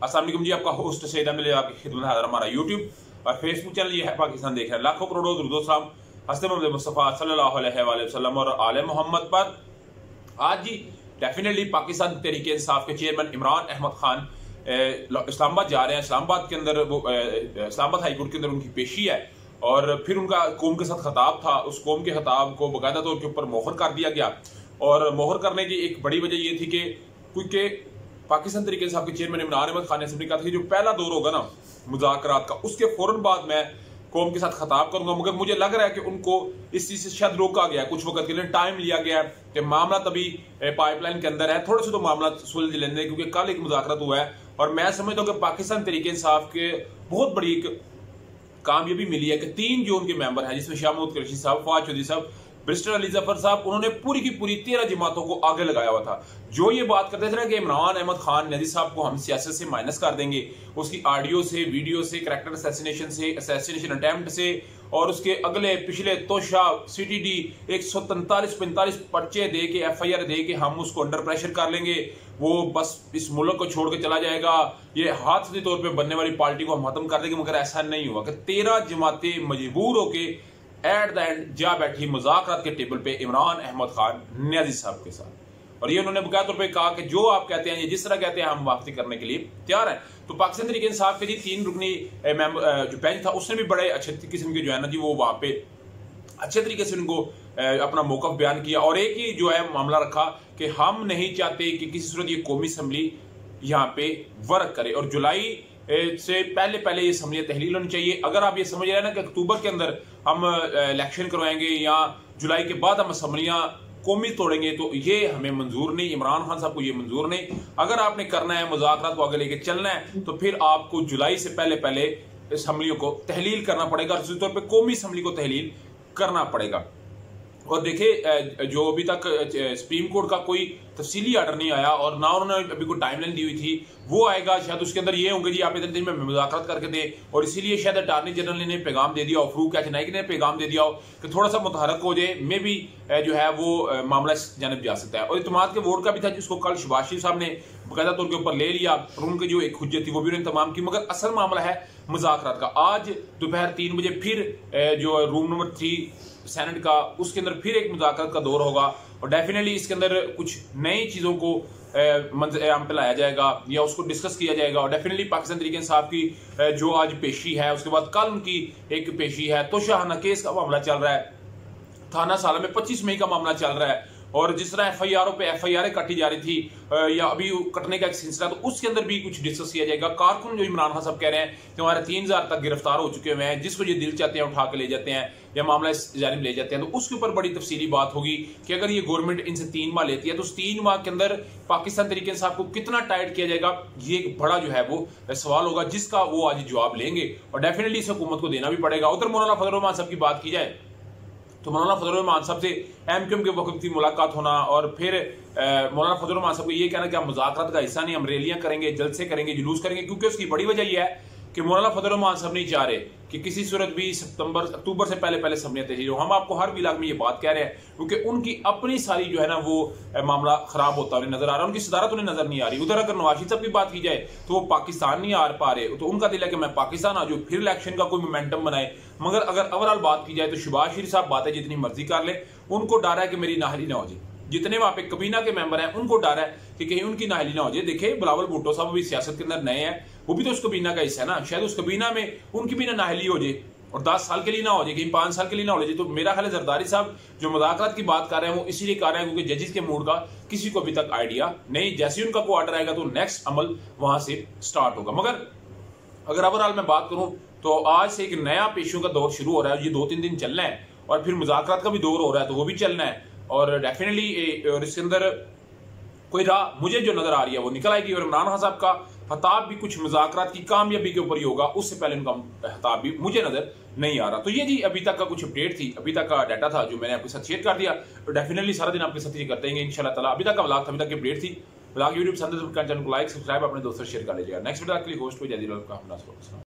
अस्सलाम वालेकुम जी, आपका होस्ट सैयद अमीर आपकी खिदमत हाजिर हमारा यूट्यूब और फेसबुक चैनल ये है पाकिस्तान देख रहे हैं। लाखों करोड़ों दुरूद सलाम हज़रत मोहम्मद मुस्तफ़ा सल्लल्लाहु अलैहि वसल्लम और आले मोहम्मद पर। आज जी डेफिनेटली पाकिस्तान तहरीक इंसाफ के चेयरमैन इमरान अहमद खान इस्लामाबाद जा रहे हैं। इस्लामाबाद के अंदर वो इस्लामाबाद हाई कोर्ट के अंदर उनकी पेशी है और फिर उनका कौम के साथ खिताब था। उस कौम के खिताब को बाकायदा तौर के ऊपर मोहर कर दिया गया और मोहर करने की एक बड़ी वजह ये थी कि क्योंकि पाकिस्तान तहरीक इंसाफ के चेयरमैन इमरान अहमद खान ने सबने कहा था कि जो पहला दौर होगा ना मुज़ाकरात का, उसके फौरन बाद मैं कौम के साथ खिताब करूंगा। मगर मुझे लग रहा है कि उनको इस चीज से शायद रोका गया, कुछ वक्त के लिए टाइम लिया गया कि मामला तभी पाइपलाइन के अंदर है, थोड़े से तो मामला सुलझ लेने, क्योंकि कल एक मुज़ाकरात हुआ है और मैं समझता हूँ कि पाकिस्तान तहरीक इंसाफ के बहुत बड़ी एक कामयाबी मिली है कि 3 जो उनके मेंबर हैं, जिसमें शाह महमूद कुरैशी साहब, फवाद चौधरी साहब, बैरिस्टर अली जफर साहब, उन्होंने पूरी की पूरी 13 जमातों को आगे लगाया हुआ था। जो ये बात करते थे ना कि इमरान अहमद खान नजी साहब को हम सियासत से माइनस कर देंगे, उसकी ऑडियो से, वीडियो से, करैक्टर असैसिनेशन से, असैसिनेशन अटेम्प्ट से और उसके अगले पिछले तोशा CTD 143-45 पर्चे दे के FIR दे के हम उसको अंडर प्रेशर कर लेंगे, वो बस इस मुल्क को छोड़ के चला जाएगा, ये हादसे तौर पे बनने वाली पार्टी को हम खत्म कर देंगे। मगर ऐसा नहीं हुआ कि 13 जमातें मजबूर होके एट द एंड जा बैठी मुज़ाकरात के टेबल पे इमरान अहमद खान न्याजी साहब के साथ। और ये उन्होंने बकाया तौर पे कहा कि जो आप कहते हैं, ये जिस तरह कहते हैं, हम वापसी करने के लिए तैयार हैं। तो पाकिस्तान तहरीक इंसाफ के जी 3 रुकनी जो बेंच था, उसने भी बड़े अच्छे किस्म के जो है ना जी वो वहां पे अच्छे तरीके से उनको अपना मौक़िफ़ बयान किया और एक ही जो है मामला रखा कि हम नहीं चाहते कि किसी सूरत ये कौमी असम्बली यहाँ पे वर्क करे और जुलाई से पहले ये असम्बलियाँ तहलील होनी चाहिए। अगर आप ये समझ रहे हैं ना कि अक्टूबर के अंदर हम इलेक्शन करवाएंगे या जुलाई के बाद हम असम्बलियाँ कौमी तोड़ेंगे, तो ये हमें मंजूर नहीं, इमरान खान साहब को ये मंजूर नहीं। अगर आपने करना है, मुज़ाकरात को आगे लेके चलना है, तो फिर आपको जुलाई से पहले असम्बलियों को तहलील करना पड़ेगा, खास तौर पर कौमी असम्बली को तहलील करना पड़ेगा। और देखिए, जो अभी तक सुप्रीम कोर्ट का कोई तफसीली आर्डर नहीं आया और ना उन्होंने अभी कोई टाइमलाइन दी हुई थी, वो आएगा शायद। उसके अंदर ये होंगे जी आप इतने दिन में मुज़ाकरात करके दें, और इसीलिए शायद अटॉर्नी जनरल ने पैगाम दे दिया हो, फरूक एच नाइक ने पैगाम दे दिया हो कि थोड़ा सा मुतहरक हो जाए, मे भी जो है वो मामला इस जानब जा सकता है। और इत्तेमाद के वोट का भी था जिसको कल शहबाज शरीफ साहब ने बाकायदा तौर के ऊपर ले लिया और उनकी जो एक हुज्जत थी वो भी उन्होंने तमाम की। मगर असल मामला है मुज़ाकरात का। आज दोपहर 3 बजे फिर जो रूम नंबर 3 सेनेट का, उसके अंदर फिर एक मुज़ाकरात का दौर होगा और डेफिनेटली इसके अंदर कुछ नई चीज़ों को मंजर पे लाया जाएगा या उसको डिस्कस किया जाएगा। और डेफिनेटली पाकिस्तान तहरीक इंसाफ की जो आज पेशी है, उसके बाद कल उनकी एक पेशी है। तो शाहाना केस का मामला चल रहा है, थाना साला में 25 मई का मामला चल रहा है और जिस तरह FIR पे FIR कटी जा रही थी या अभी कटने का एक सिलसिला, तो उसके अंदर भी कुछ डिस्कस किया जाएगा। कारकुन जो इमरान खान साहब कह रहे हैं कि हमारे 3000 तक गिरफ्तार हो चुके हुए हैं, जिसको ये दिल चाहते हैं उठा के ले जाते हैं या मामला इस जानिब ले जाते हैं, तो उसके ऊपर बड़ी तफसीली बात होगी कि अगर ये गवर्नमेंट इनसे 3 माह लेती है तो उस 3 माह के अंदर पाकिस्तान तहरीक इंसाफ को कितना टाइट किया जाएगा, ये एक बड़ा जो है वो सवाल होगा जिसका वो आज जवाब लेंगे और डेफिनेटली इस हुकूमत को देना भी पड़ेगा। उधर मौलाना फजल रहमान साहब की बात की जाए तो मौलाना फजल रहमान साहब से MQM के वक्त की मुलाकात होना और फिर मौलाना फजल रहमान साहब को ये कहना कि हम मुज़ाकरात का हिस्सा नहीं, हम रैलियां करेंगे, जलसे करेंगे, जुलूस करेंगे, क्योंकि उसकी बड़ी वजह यह है कि मौलाना फजल रहमान साहब नहीं चाह रहे कि किसी सूरत भी अक्टूबर से पहले असम्बलियां तहलील हो। हम आपको हर विलाग में ये बात कह रहे हैं क्योंकि उनकी अपनी सारी जो है ना वो मामला खराब होता हुआ नजर आ रहा है, उनकी सदारत उन्हें नजर नहीं आ रही। उधर अगर नवाज शरीफ साहब की बात की जाए तो वो पाकिस्तान नहीं आ पा रहे, तो उनका दिल है कि मैं पाकिस्तान आ जाऊँ, फिर इलेक्शन का कोई मोमेंटम बनाए। मगर अगर ओवरऑल बात की जाए तो शहबाज शरीफ साहब बातें जितनी मर्जी कर ले, उनको डर है कि मेरी नाहली ना हो जाए। जितने वहां पे कबीना के मेंबर हैं उनको डर है कि कहीं उनकी नाहली ना हो जाए। देखिए, बिलावल भुट्टो साहब भी सियासत के अंदर नए हैं, वो भी तो उस कबीना का हिस्सा है ना, शायद उस कबीना में उनकी भी ना नाहली हो जाए और 10 साल के लिए ना हो जाए, कहीं 5 साल के लिए ना हो जाए। तो मेरा ख्याल है जरदारी साहब जो मुज़ाकरात की बात कर रहे हैं वो इसीलिए कर रहे हैं क्योंकि जजेस के मूड का किसी को अभी तक आइडिया नहीं। जैसे ही उनका कोई ऑर्डर आएगा तो नेक्स्ट अमल वहां से स्टार्ट होगा। मगर अगर ओवरऑल मैं बात करूं तो आज से एक नया पेशियों का दौर शुरू हो रहा है, ये 2-3 दिन चलना है और फिर मुज़ाकरात का भी दौर हो रहा है तो वो भी चलना है और डेफिनेटली और इसके अंदर कोई राह मुझे जो नजर आ रही है वो निकल आएगी। और इमरान खान साहब का खिताब भी कुछ मुज़ाकरात की कामयाबी के ऊपर ही होगा, उससे पहले उनका खिताब भी मुझे नजर नहीं आ रहा। तो ये जी अभी तक का कुछ अपडेट थी, अभी तक का डाटा था जो मैंने आपके साथ शेयर कर दिया। तो डेफिनेटली सारा दिन आपके साथ ये करते हैं इंशाल्लाह ताला। अभी तक का व्लॉग था, अभी तक की अपडेट थी। व्लॉग यूट्यूब चैनल को लाइक सब्सक्राइब अपने दोस्तों शेयर कर लीजिएगा। नेक्स्ट वीडियो के लिए होस्ट हो जाए।